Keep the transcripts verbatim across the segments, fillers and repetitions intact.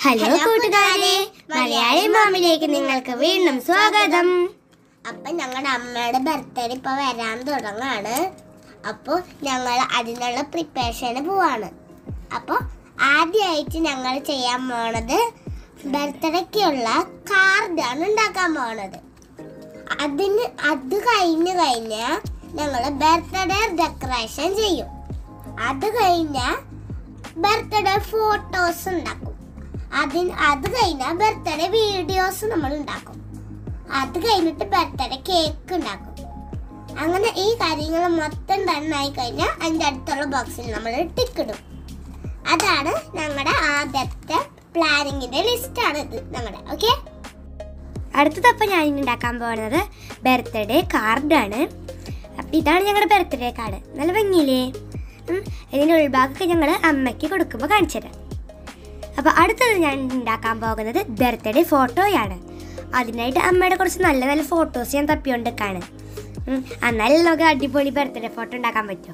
Hello കൂട്ടുകാരെ, മലയാളി മാമിലേക്ക് നിങ്ങൾക്ക് വീണ്ടും സ്വാഗതം. അപ്പം ഞങ്ങളുടെ അമ്മയുടെ ബർത്ത്ഡേ ഇപ്പോൾ വരാൻ തുടങ്ങാണ്. അപ്പോൾ ഞങ്ങൾ അതിനുള്ള പ്രിപ്പറേഷന് പോവാണ്. അപ്പോൾ ആദ്യമായിട്ട് ഞങ്ങൾ ചെയ്യാൻ പോണത് ബർത്ത്ഡേക്കുള്ള കാർഡാണ് ഉണ്ടാക്കാൻ പോണത്. അതിന് അത് കഴിഞ്ഞ് കഴിഞ്ഞാൽ ഞങ്ങൾ ബർത്ത്ഡേ ഡെക്കറേഷൻ ചെയ്യും. അത് കഴിഞ്ഞാൽ ബർത്ത്ഡേ ഫോട്ടോസ് ഉണ്ടാക്കും. അതിന് അത് കഴിഞ്ഞാൽ ബർത്ത്ഡേ വീഡിയോസ് നമ്മൾ ഉണ്ടാക്കും. അത് കഴിഞ്ഞിട്ട് ബർത്ത്ഡേ കേക്ക് ഉണ്ടാക്കും. അങ്ങനെ ഈ കാര്യങ്ങൾ മൊത്തം ഡണ്ണായി കഴിഞ്ഞാൽ അതിൻ്റെ അടുത്തുള്ള ബോക്സിൽ നമ്മൾ ടിക്കിടും. അതാണ് ഞങ്ങളുടെ ആദ്യത്തെ പ്ലാനിങ്ങിൻ്റെ ലിസ്റ്റാണ് ഇത് ഞങ്ങളുടെ. ഓക്കെ, അടുത്തതപ്പം ഞാൻ ഇനി ഉണ്ടാക്കാൻ പോകുന്നത് ബർത്ത്ഡേ കാർഡാണ്. അപ്പം ഇതാണ് ഞങ്ങളുടെ ബർത്ത്ഡേ കാർഡ്. നല്ല ഭംഗിയില്ലേ? ഇതിൻ്റെ ഉൾഭാഗമൊക്കെ ഞങ്ങൾ അമ്മയ്ക്ക് കൊടുക്കുമ്പോൾ കാണിച്ചു തരാം. അപ്പോൾ അടുത്തത് ഞാൻ ഉണ്ടാക്കാൻ പോകുന്നത് ബർത്ത്ഡേ ഫോട്ടോയാണ്. അതിനായിട്ട് അമ്മയുടെ കുറച്ച് നല്ല നല്ല ഫോട്ടോസ് ഞാൻ തപ്പിക്കൊണ്ടിരിക്കുകയാണ്. എന്നാലും നമുക്ക് അടിപൊളി ബർത്ത്ഡേ ഫോട്ടോ ഉണ്ടാക്കാൻ പറ്റും.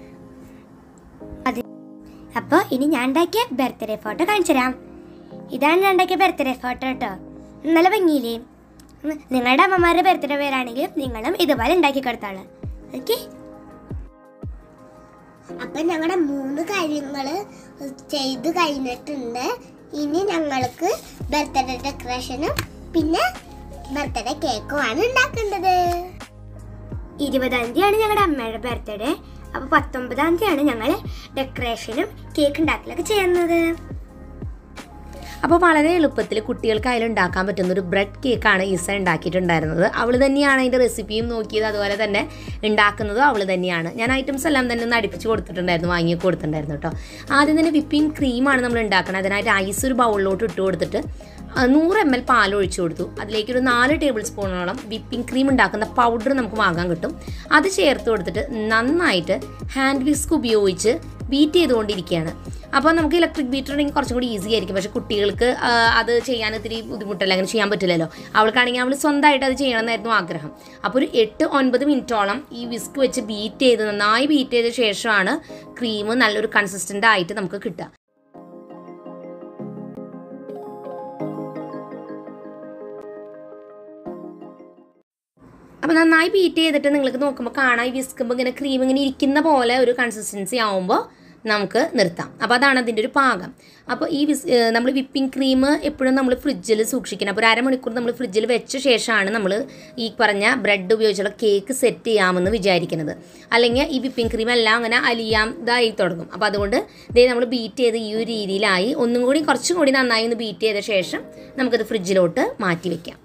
അത് അപ്പോൾ ഇനി ഞാൻ ഉണ്ടാക്കിയ ബർത്ത്ഡേ ഫോട്ടോ കാണിച്ചു തരാം. ഇതാണ് ഞാൻ ഉണ്ടാക്കിയ ബർത്ത്ഡേ ഫോട്ടോ കേട്ടോ. നല്ല ഭംഗിയില്ലേ? നിങ്ങളുടെ അമ്മമാരുടെ ബർത്ത്ഡേ പേരാണെങ്കിലും നിങ്ങളും ഇതുപോലെ ഉണ്ടാക്കി കൊടുത്തോളൂ. ഓക്കെ, അപ്പം ഞങ്ങളുടെ മൂന്ന് കാര്യങ്ങൾ ചെയ്ത് കഴിഞ്ഞിട്ടുണ്ട്. ഇനി ഞങ്ങൾക്ക് ബർത്ത്ഡേ ഡെക്കറേഷനും പിന്നെ ബർത്ത്ഡേ കേക്കുമാണ് ഉണ്ടാക്കേണ്ടത്. ഇരുപതാം തീയതിയാണ് ഞങ്ങളുടെ അമ്മയുടെ ബർത്ത്ഡേ. അപ്പോൾ പത്തൊമ്പതാം തീയതിയാണ് ഞങ്ങൾ ഡെക്കറേഷനും കേക്ക് ഉണ്ടാക്കലൊക്കെ ചെയ്യുന്നത്. അപ്പോൾ വളരെ എളുപ്പത്തിൽ കുട്ടികൾക്കായാലും ഉണ്ടാക്കാൻ പറ്റുന്ന ഒരു ബ്രെഡ് കേക്കാണ് ഈസ ഉണ്ടാക്കിയിട്ടുണ്ടായിരുന്നത്. അവൾ തന്നെയാണ് അതിൻ്റെ റെസിപ്പിയും നോക്കിയത്, അതുപോലെ തന്നെ ഉണ്ടാക്കുന്നതും അവൾ തന്നെയാണ്. ഞാൻ ഐറ്റംസ് എല്ലാം തന്നെ ഒന്ന് അടുപ്പിച്ച് കൊടുത്തിട്ടുണ്ടായിരുന്നു, വാങ്ങി കൊടുത്തിട്ടുണ്ടായിരുന്നു കേട്ടോ. ആദ്യം തന്നെ വിപ്പിംഗ് ക്രീമാണ് നമ്മൾ ഉണ്ടാക്കുന്നത്. അതിനായിട്ട് ഐസ് ഒരു ബൗളിലോട്ട് ഇട്ട് കൊടുത്തിട്ട് നൂറ് എം എൽ പാൽ ഒഴിച്ചു കൊടുത്തു. അതിലേക്ക് ഒരു നാല് ടേബിൾ സ്പൂണോളം വിപ്പിംഗ് ക്രീം ഉണ്ടാക്കുന്ന പൗഡർ നമുക്ക് വാങ്ങാൻ കിട്ടും. അത് ചേർത്ത് കൊടുത്തിട്ട് നന്നായിട്ട് ഹാൻഡ് വിസ്ക് ഉപയോഗിച്ച് ബീറ്റ് ചെയ്തുകൊണ്ടിരിക്കുകയാണ്. അപ്പോൾ നമുക്ക് ഇലക്ട്രിക് ബീറ്റർ ഉണ്ടെങ്കിൽ കുറച്ചും കൂടി ഈസി ആയിരിക്കും. പക്ഷേ കുട്ടികൾക്ക് അത് ചെയ്യാൻ ഇത്തിരി ബുദ്ധിമുട്ടല്ല, അങ്ങനെ ചെയ്യാൻ പറ്റില്ലല്ലോ. അവൾക്കാണെങ്കിൽ അവൾ സ്വന്തമായിട്ട് അത് ചെയ്യണമെന്നായിരുന്നു ആഗ്രഹം. അപ്പോൾ ഒരു എട്ട് ഒൻപത് മിനിറ്റോളം ഈ വിസ്ക് വെച്ച് ബീറ്റ് ചെയ്ത് നന്നായി ബീറ്റ് ചെയ്ത ശേഷമാണ് ക്രീം നല്ലൊരു കൺസിസ്റ്റൻ്റ് ആയിട്ട് നമുക്ക് കിട്ടുക. അപ്പോൾ നന്നായി ബീറ്റ് ചെയ്തിട്ട് നിങ്ങൾക്ക് നോക്കുമ്പോൾ കാണാം, ഈ വിസ്കുമ്പോൾ ഇങ്ങനെ ക്രീം ഇങ്ങനെ ഇരിക്കുന്ന പോലെ ഒരു കൺസിസ്റ്റൻസി ആവുമ്പോൾ നമുക്ക് നിർത്താം. അപ്പോൾ അതാണ് അതിൻ്റെ ഒരു പാകം. അപ്പോൾ ഈ വിസ് നമ്മൾ വിപ്പിംഗ് ക്രീം എപ്പോഴും നമ്മൾ ഫ്രിഡ്ജിൽ സൂക്ഷിക്കണം. അപ്പോൾ ഒരു അരമണിക്കൂർ നമ്മൾ ഫ്രിഡ്ജിൽ വെച്ച ശേഷമാണ് നമ്മൾ ഈ പറഞ്ഞ ബ്രെഡ് ഉപയോഗിച്ചുള്ള കേക്ക് സെറ്റ് ചെയ്യാമെന്ന് വിചാരിക്കുന്നത്. അല്ലെങ്കിൽ ഈ വിപ്പിംഗ് ക്രീം എല്ലാം അങ്ങനെ അലിയാം ഇതായി തുടങ്ങും. അപ്പോൾ അതുകൊണ്ട് ഇതേ നമ്മൾ ബീറ്റ് ചെയ്ത് ഈ ഒരു രീതിയിലായി. ഒന്നും കൂടി കുറച്ചും കൂടി നന്നായി ഒന്ന് ബീറ്റ് ചെയ്ത ശേഷം നമുക്കത് ഫ്രിഡ്ജിലോട്ട് മാറ്റി വയ്ക്കാം.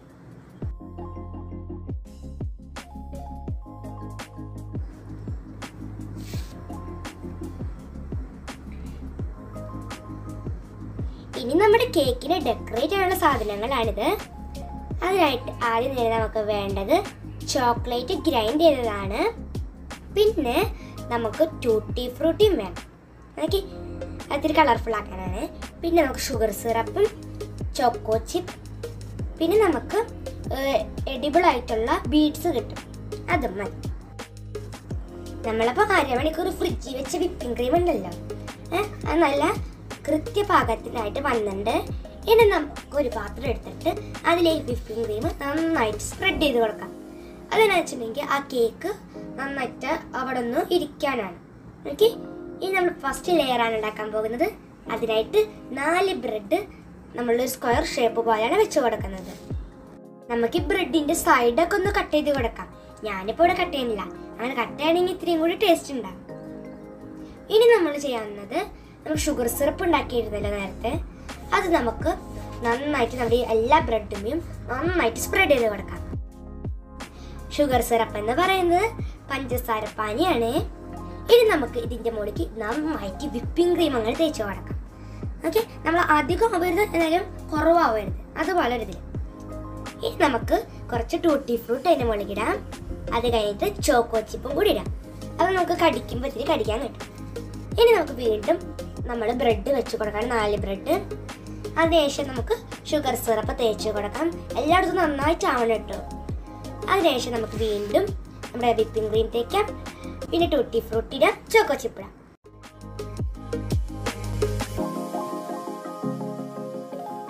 ഇനി നമ്മുടെ കേക്കിനെ ഡെക്കറേറ്റ് ചെയ്യാനുള്ള സാധനങ്ങളാണിത്. അതിനായിട്ട് ആദ്യം തന്നെ നമുക്ക് വേണ്ടത് ചോക്ലേറ്റ് ഗ്രൈൻഡ് ചെയ്തതാണ്. പിന്നെ നമുക്ക് ടൂട്ടി ഫ്രൂട്ടിയും വേണം. ഓക്കെ, അതിരി കളർഫുൾ ആക്കാനാണ്. പിന്നെ നമുക്ക് ഷുഗർ സിറപ്പും ചോക്കോ ചിപ്പ്, പിന്നെ നമുക്ക് എഡിബിൾ ആയിട്ടുള്ള ബീഡ്സ് കിട്ടും, അതും മതി. നമ്മളപ്പോൾ അരമണിക്കൂർ ഫ്രിഡ്ജിൽ വെച്ച വിപ്പിംഗ് ക്രീം ഉണ്ടല്ലോ, അത് നല്ല കൃത്യപാകത്തിനായിട്ട് വന്നിട്ടുണ്ട്. ഇനി നമുക്ക് ഒരു പാത്രം എടുത്തിട്ട് അതിലേക്ക് വിപ്പിംഗ് ക്രീം നന്നായിട്ട് സ്പ്രെഡ് ചെയ്ത് കൊടുക്കാം. അതെന്നു വെച്ചിട്ടുണ്ടെങ്കിൽ ആ കേക്ക് നന്നായിട്ട് അവിടെ ഒന്ന് ഇരിക്കാനാണ്. ഓക്കെ, ഇനി നമ്മൾ ഫസ്റ്റ് ലെയറാണ് ഉണ്ടാക്കാൻ പോകുന്നത്. അതിനായിട്ട് നാല് ബ്രെഡ് നമ്മളൊരു സ്ക്വയർ ഷേപ്പ് പോലെയാണ് വെച്ച് കൊടുക്കുന്നത്. നമുക്ക് ഈ ബ്രെഡിൻ്റെ സൈഡൊക്കെ ഒന്ന് കട്ട് ചെയ്ത് കൊടുക്കാം. ഞാനിപ്പോൾ ഇവിടെ കട്ട് ചെയ്യുന്നില്ല, അങ്ങനെ കട്ട് ചെയ്യണമെങ്കിൽ ഇത്രയും കൂടി ടേസ്റ്റ് ഉണ്ടാകും. ഇനി നമ്മൾ ചെയ്യാവുന്നത്, നമ്മൾ ഷുഗർ സിറപ്പ് ഉണ്ടാക്കിയിരുന്നല്ലോ നേരത്തെ, അത് നമുക്ക് നന്നായിട്ട് നമ്മുടെ എല്ലാ ബ്രെഡിനെയും നന്നായിട്ട് സ്പ്രെഡ് ചെയ്ത് കൊടുക്കാം. ഷുഗർ സിറപ്പ് എന്ന് പറയുന്നത് പഞ്ചസാര പാനിയാണ്. ഇനി നമുക്ക് ഇതിൻ്റെ മുകളിലേക്ക് നന്നായിട്ട് വിപ്പിംഗ് ക്രീം അങ്ങനെ തേച്ച് കൊടുക്കാം. ഓക്കെ, നമ്മൾ അധികം ആവരുത്, എന്നാലും കുറവാവരുത്, അതുപോലെ ഒരു ഇതിൽ. ഇനി നമുക്ക് കുറച്ച് ടൂട്ടി ഫ്രൂട്ട് അതിൻ്റെ മുകളിലേക്ക് ഇടാം. അത് കഴിഞ്ഞിട്ട് ചോക്കോ ചിപ്പും കൂടി ഇടാം. അത് നമുക്ക് കടിക്കുമ്പോൾ ഇത്തിരി കടിക്കാൻ കിട്ടും. ഇനി നമുക്ക് വീണ്ടും നമ്മൾ ബ്രെഡ് വെച്ച് കൊടുക്കാം, നാല് ബ്രെഡ്. അതിനുശേഷം നമുക്ക് ഷുഗർ സിറപ്പ് തേച്ച് കൊടുക്കാം. എല്ലായിടത്തും നന്നായിട്ട് ആവണം കേട്ടോ. അതിനുശേഷം നമുക്ക് വീണ്ടും നമ്മുടെ വിപ്പിംഗ് ക്രീം തേക്കാം. പിന്നെ ടൂട്ടി ഫ്രൂട്ടി ഇടാം, ചോക്കോ ചിപ്പ് ഇടാം.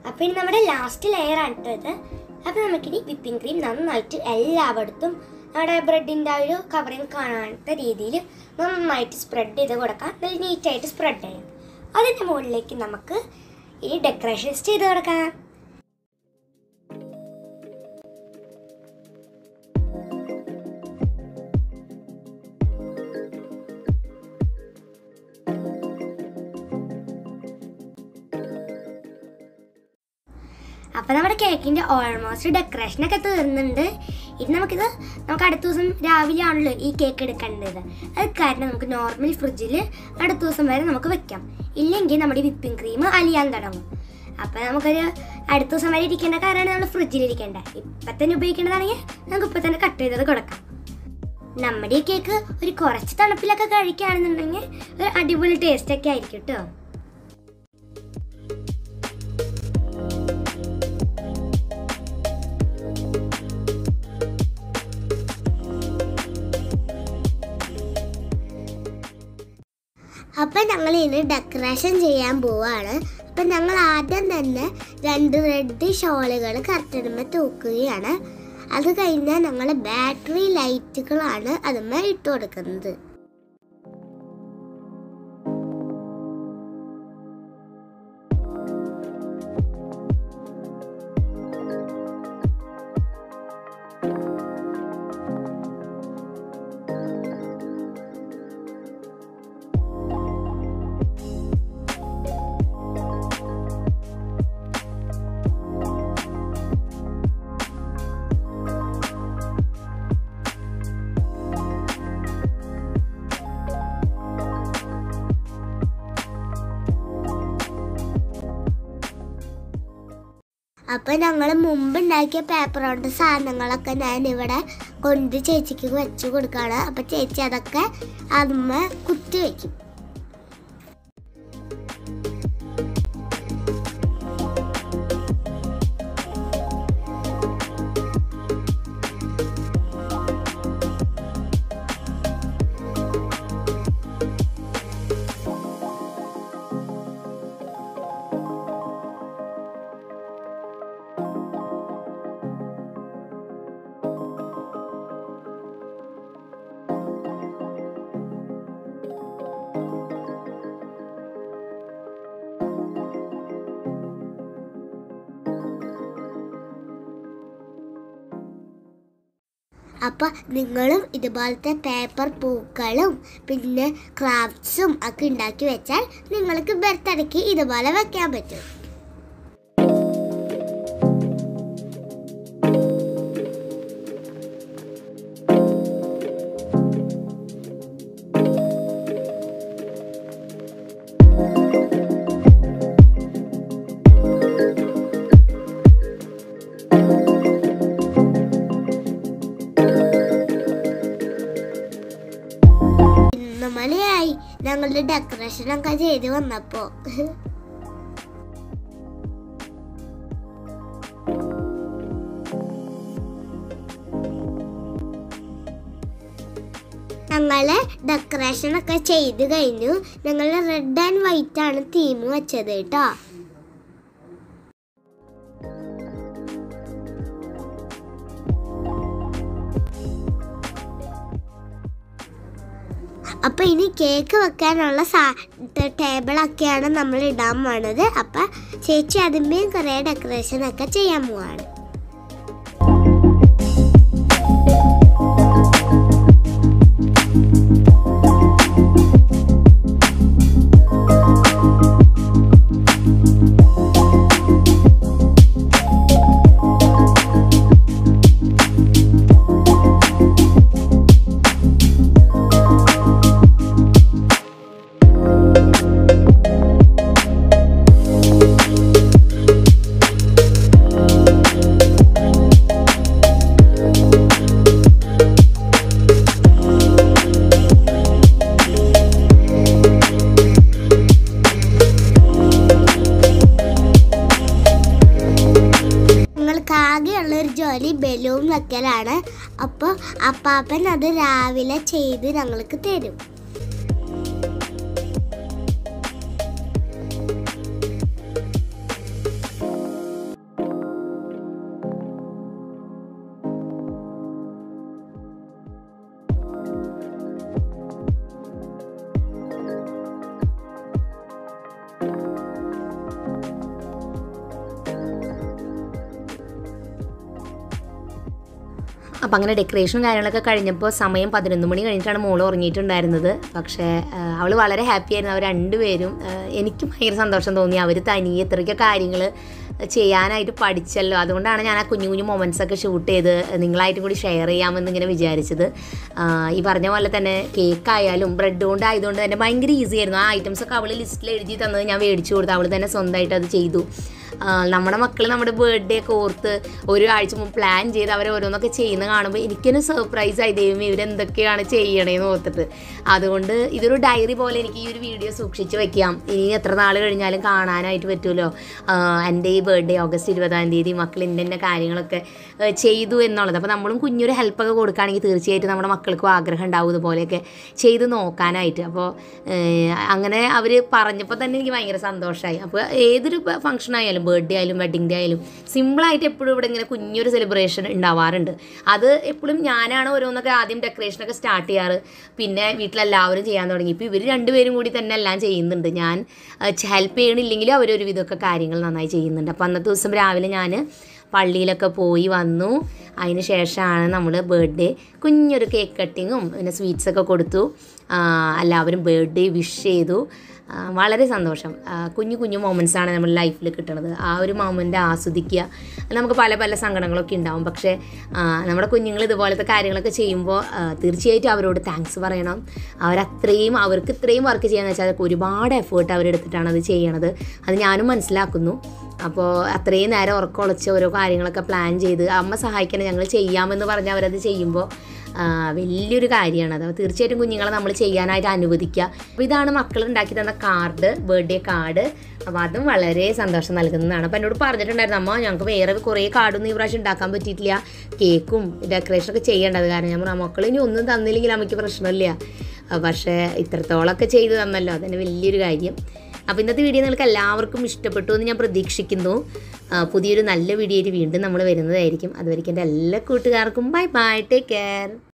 അപ്പോൾ ഇനി നമ്മുടെ ലാസ്റ്റ് ലെയർ ആണ് ഇത്. അപ്പോൾ നമുക്കിനി വിപ്പിംഗ് ക്രീം നന്നായിട്ട് എല്ലായിടത്തും നമ്മുടെ ബ്രെഡിൻ്റെ ആ ഒരു കവറിങ് കാണാത്ത രീതിയിൽ നന്നായിട്ട് സ്പ്രെഡ് ചെയ്ത് കൊടുക്കാം. നല്ല നീറ്റായിട്ട് സ്പ്രെഡ് ചെയ്യാം. അതിൻ്റെ മുകളിലേക്ക് നമുക്ക് ഈ ഡെക്കറേഷൻസ് ചെയ്ത് കൊടുക്കാം. അപ്പോൾ നമ്മുടെ കേക്കിൻ്റെ ഓൾമോസ്റ്റ് ഡെക്കറേഷനൊക്കെ തീർന്നുണ്ട്. ഇനി നമുക്കിത് നമുക്ക് അടുത്ത ദിവസം രാവിലെ ആണല്ലോ ഈ കേക്ക് എടുക്കേണ്ടത്. അത് കാരണം നമുക്ക് നോർമൽ ഫ്രിഡ്ജിൽ അടുത്ത ദിവസം വരെ നമുക്ക് വെക്കാം. ഇല്ലെങ്കിൽ നമ്മുടെ വിപ്പിംഗ് ക്രീം അലിയാൻ തുടങ്ങും. അപ്പോൾ നമുക്കൊരു അടുത്ത ദിവസം വരെ ഇരിക്കേണ്ട കാര്യമാണ് നമ്മൾ ഫ്രിഡ്ജിലിരിക്കേണ്ടത്. ഇപ്പം തന്നെ ഉപയോഗിക്കേണ്ടതാണെങ്കിൽ നമുക്ക് ഇപ്പം തന്നെ കട്ട് ചെയ്തത് കൊടുക്കാം. നമ്മുടെ ഈ കേക്ക് ഒരു കുറച്ച് തണുപ്പിലൊക്കെ കഴിക്കുകയാണെന്നുണ്ടെങ്കിൽ ഒരു അടിപൊളി ടേസ്റ്റൊക്കെ ആയിരിക്കും കേട്ടോ. അപ്പം ഞങ്ങൾ ഇനി ഡെക്കറേഷൻ ചെയ്യാൻ പോവാണ്. അപ്പം ഞങ്ങൾ ആദ്യം തന്നെ രണ്ട് റെഡ് ഷോളുകൾ കർട്ടനുമ്മ തൂക്കുകയാണ്. അത് കഴിഞ്ഞാൽ ഞങ്ങൾ ബാറ്ററി ലൈറ്റുകളാണ് അതുമ്മ ഇട്ട് കൊടുക്കുന്നത്. അപ്പം ഞങ്ങൾ മുമ്പ് ഉണ്ടാക്കിയ പേപ്പർ കൊണ്ട് സാധനങ്ങളൊക്കെ ഞാൻ ഇവിടെ കൊണ്ട് ചേച്ചിക്ക് വെച്ച് കൊടുക്കുകയാണ്. അപ്പം ചേച്ചി അതൊക്കെ അതുമ്മ കുത്തി വയ്ക്കും. അപ്പം നിങ്ങളും ഇതുപോലത്തെ പേപ്പർ പൂക്കളും പിന്നെ ക്രാഫ്റ്റ്സും ഒക്കെ ഉണ്ടാക്കി വെച്ചാൽ നിങ്ങൾക്ക് ബർത്ത്ഡേക്ക് ഇതുപോലെ വെക്കാൻ പറ്റും. മണിയായി ഞങ്ങളുടെ ഡെക്കറേഷനൊക്കെ ചെയ്ത് വന്നപ്പോ. ഞങ്ങള് ഡെക്കറേഷനൊക്കെ ചെയ്ത് കഴിഞ്ഞു. ഞങ്ങൾ റെഡ് ആൻഡ് വൈറ്റ് ആണ് തീം വെച്ചത് കേട്ടോ. അപ്പം ഇനി കേക്ക് വെക്കാനുള്ള സാ ടേബിളൊക്കെയാണ് നമ്മൾ ഇടാൻ പോണത്. അപ്പം ചേച്ചി അതിന്മേൽ കുറേ ഡെക്കറേഷനൊക്കെ ചെയ്യാൻ പോവാണ്. ആകെയുള്ളൊരു ജോലി ബലൂൺ വെക്കലാണ്. അപ്പോൾ അപ്പാപ്പൻ അത് രാവിലെ ചെയ്ത് ഞങ്ങൾക്ക് തരും. അപ്പോൾ അങ്ങനെ ഡെക്കറേഷനും കാര്യങ്ങളൊക്കെ കഴിഞ്ഞപ്പോൾ സമയം പതിനൊന്ന് മണി കഴിഞ്ഞിട്ടാണ് മോൾ ഉറങ്ങിയിട്ടുണ്ടായിരുന്നത്. പക്ഷേ അവൾ വളരെ ഹാപ്പി ആയിരുന്നു. അവർ രണ്ടുപേരും എനിക്ക് ഭയങ്കര സന്തോഷം തോന്നി. അവർ തനിയെ ഇത്രയ്ക്ക് കാര്യങ്ങൾ ചെയ്യാനായിട്ട് പഠിച്ചല്ലോ. അതുകൊണ്ടാണ് ഞാൻ ആ കുഞ്ഞു കുഞ്ഞു മൊമെൻറ്റ്സൊക്കെ ഷൂട്ട് ചെയ്ത് നിങ്ങളായിട്ടും കൂടി ഷെയർ ചെയ്യാമെന്ന് ഇങ്ങനെ വിചാരിച്ചത്. ഈ പറഞ്ഞ പോലെ തന്നെ കേക്കായാലും ബ്രെഡ് കൊണ്ട് ആയതുകൊണ്ട് തന്നെ ഭയങ്കര ഈസി ആയിരുന്നു. ആ ഐറ്റംസൊക്കെ അവൾ ലിസ്റ്റിൽ എഴുതി തന്നത് ഞാൻ മേടിച്ചു കൊടുത്തു. അവൾ തന്നെ സ്വന്തമായിട്ട് അത് ചെയ്തു. നമ്മുടെ മക്കൾ നമ്മുടെ ബർത്ത്ഡേ ഒക്കെ ഓർത്ത് ഒരു ആഴ്ച മുമ്പ് പ്ലാൻ ചെയ്ത് അവർ ഓരോന്നൊക്കെ ചെയ്യുന്ന കാണുമ്പോൾ എനിക്കൊരു സർപ്രൈസായി, ദൈവമേ ഇവരെന്തൊക്കെയാണ് ചെയ്യണേന്ന് ഓർത്തിട്ട്. അതുകൊണ്ട് ഇതൊരു ഡയറി പോലെ എനിക്ക് ഈ ഒരു വീഡിയോ സൂക്ഷിച്ച് വെക്കാം. ഇനി എത്ര നാൾ കഴിഞ്ഞാലും കാണാനായിട്ട് പറ്റുമല്ലോ. എൻ്റെ ഈ ബർത്ത്ഡേ ഓഗസ്റ്റ് ഇരുപതാം തീയതി മക്കൾ ഇന്ന ഇന്ന കാര്യങ്ങളൊക്കെ ചെയ്തു എന്നുള്ളത്. അപ്പോൾ നമ്മളും കുഞ്ഞൊരു ഹെൽപ്പൊക്കെ കൊടുക്കുകയാണെങ്കിൽ തീർച്ചയായിട്ടും നമ്മുടെ മക്കൾക്കും ആഗ്രഹം ഉണ്ടാവും ഇതുപോലെയൊക്കെ ചെയ്ത് നോക്കാനായിട്ട്. അപ്പോൾ അങ്ങനെ അവർ പറഞ്ഞപ്പോൾ തന്നെ എനിക്ക് ഭയങ്കര സന്തോഷമായി. അപ്പോൾ ഏതൊരു ഫംഗ്ഷൻ ആയാലും, ബർത്ത്ഡേ ആയാലും വെഡിങ് ഡേ ആയാലും, സിമ്പിളായിട്ട് എപ്പോഴും ഇവിടെ ഇങ്ങനെ കുഞ്ഞൊരു സെലിബ്രേഷൻ ഉണ്ടാവാറുണ്ട്. അത് എപ്പോഴും ഞാനാണ് ഓരോന്നൊക്കെ ആദ്യം ഡെക്കറേഷനൊക്കെ സ്റ്റാർട്ട് ചെയ്യാറ്. പിന്നെ വീട്ടിലെല്ലാവരും ചെയ്യാൻ തുടങ്ങി. ഇപ്പോൾ ഇവർ രണ്ടുപേരും കൂടി തന്നെ എല്ലാം ചെയ്യുന്നുണ്ട്. ഞാൻ ഹെൽപ്പ് ചെയ്യണില്ലെങ്കിലും അവരൊരു വിധമൊക്കെ കാര്യങ്ങൾ നന്നായി ചെയ്യുന്നുണ്ട്. അപ്പോൾ അന്നത്തെ ദിവസം രാവിലെ ഞാൻ പള്ളിയിലൊക്കെ പോയി വന്നു. അതിന് ശേഷമാണ് നമ്മൾ ബർത്ത്ഡേ കുഞ്ഞൊരു കേക്ക് കട്ടിങ്ങും പിന്നെ സ്വീറ്റ്സൊക്കെ കൊടുത്തു. എല്ലാവരും ബർത്ത്ഡേ വിഷ് ചെയ്തു. വളരെ സന്തോഷം. കുഞ്ഞു കുഞ്ഞു മൊമെൻറ്റ്സാണ് നമ്മുടെ ലൈഫിൽ കിട്ടുന്നത്. ആ ഒരു മൊമെൻ്റ് ആസ്വദിക്കുക. നമുക്ക് പല പല സങ്കടങ്ങളൊക്കെ ഉണ്ടാവും. പക്ഷേ നമ്മുടെ കുഞ്ഞുങ്ങൾ ഇതുപോലത്തെ കാര്യങ്ങളൊക്കെ ചെയ്യുമ്പോൾ തീർച്ചയായിട്ടും അവരോട് താങ്ക്സ് പറയണം. അവരത്രയും അവർക്ക് ഇത്രയും വർക്ക് ചെയ്യാന്ന് വെച്ചാൽ അതൊക്കെ ഒരുപാട് എഫേർട്ട് അവരെടുത്തിട്ടാണ് അത് ചെയ്യണത്. അത് ഞാനും മനസ്സിലാക്കുന്നു. അപ്പോൾ അത്രയും നേരം ഉറക്കമുളച്ച് ഓരോ കാര്യങ്ങളൊക്കെ പ്ലാൻ ചെയ്ത് അമ്മ സഹായിക്കണം ഞങ്ങൾ ചെയ്യാമെന്ന് പറഞ്ഞ് അവരത് ചെയ്യുമ്പോൾ വലിയൊരു കാര്യമാണ്. അത് തീർച്ചയായിട്ടും കുഞ്ഞുങ്ങളെ നമ്മൾ ചെയ്യാനായിട്ട് അനുവദിക്കുക. അപ്പോൾ ഇതാണ് മക്കൾ ഉണ്ടാക്കി തന്ന കാർഡ്, ബർത്ത്ഡേ കാർഡ്. അപ്പോൾ അതും വളരെ സന്തോഷം നൽകുന്നതാണ്. അപ്പോൾ എന്നോട് പറഞ്ഞിട്ടുണ്ടായിരുന്നു, അമ്മ ഞങ്ങൾക്ക് വേറെ കുറേ കാർഡൊന്നും ഈ പ്രാവശ്യം ഉണ്ടാക്കാൻ പറ്റിയിട്ടില്ല, കേക്കും ഡെക്കറേഷനൊക്കെ ചെയ്യേണ്ടത്. കാരണം ഞാൻ പറഞ്ഞു മക്കൾ ഇനി ഒന്നും തന്നില്ലെങ്കിൽ അമ്മയ്ക്ക് പ്രശ്നമില്ല, പക്ഷേ ഇത്രത്തോളമൊക്കെ ചെയ്ത് തന്നല്ലോ, അതന്നെ വലിയൊരു കാര്യം. അപ്പോൾ ഇന്നത്തെ വീഡിയോ നിങ്ങൾക്ക് എല്ലാവർക്കും ഇഷ്ടപ്പെട്ടു എന്ന് ഞാൻ പ്രതീക്ഷിക്കുന്നു. പുതിയൊരു നല്ല വീഡിയോയിൽ വീണ്ടും നമ്മൾ വരുന്നതായിരിക്കും. അതുവരെയ്ക്കും എൻ്റെ എല്ലാ കൂട്ടുകാർക്കും ബൈ ബൈ, ടേക്ക് കെയർ.